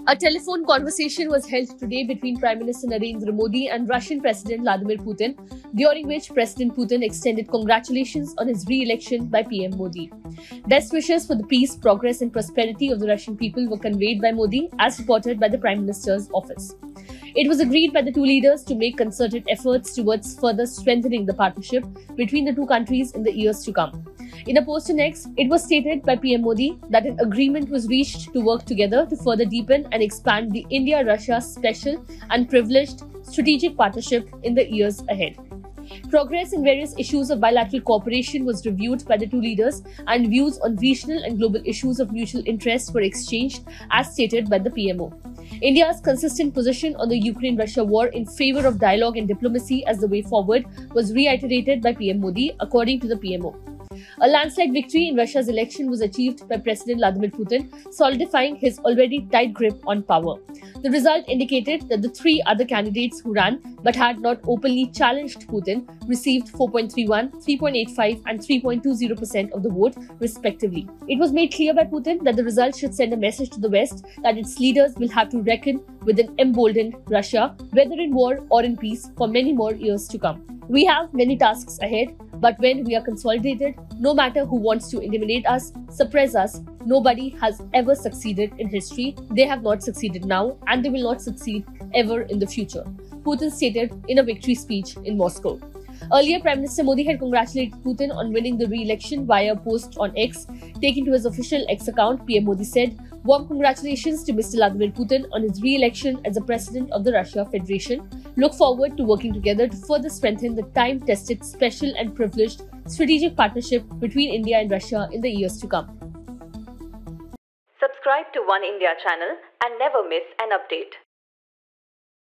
A telephone conversation was held today between Prime Minister Narendra Modi and Russian President Vladimir Putin, during which President Putin extended congratulations on his re-election by PM Modi. Best wishes for the peace, progress and prosperity of the Russian people were conveyed by Modi, as reported by the Prime Minister's office. It was agreed by the two leaders to make concerted efforts towards further strengthening the partnership between the two countries in the years to come. In a post on X, it was stated by PM Modi that an agreement was reached to work together to further deepen and expand the India-Russia special and privileged strategic partnership in the years ahead. Progress in various issues of bilateral cooperation was reviewed by the two leaders, and views on regional and global issues of mutual interest were exchanged, as stated by the PMO. India's consistent position on the Ukraine-Russia war in favor of dialogue and diplomacy as the way forward was reiterated by PM Modi, according to the PMO. A landslide victory in Russia's election was achieved by President Vladimir Putin, solidifying his already tight grip on power. The result indicated that the three other candidates who ran but had not openly challenged Putin received 4.31, 3.85 and 3.20% of the vote, respectively. It was made clear by Putin that the result should send a message to the West that its leaders will have to reckon with an emboldened Russia, whether in war or in peace, for many more years to come. We have many tasks ahead, but when we are consolidated, no matter who wants to intimidate us, suppress us, nobody has ever succeeded in history. They have not succeeded now, and they will not succeed ever in the future, Putin stated in a victory speech in Moscow. Earlier, Prime Minister Modi had congratulated Putin on winning the re-election via a post on X. Taking to his official X account, PM Modi said, "Warm congratulations to Mr. Vladimir Putin on his re-election as the President of the Russia Federation. Look forward to working together to further strengthen the time-tested, special and privileged strategic partnership between India and Russia in the years to come." Subscribe to One India channel and never miss an update.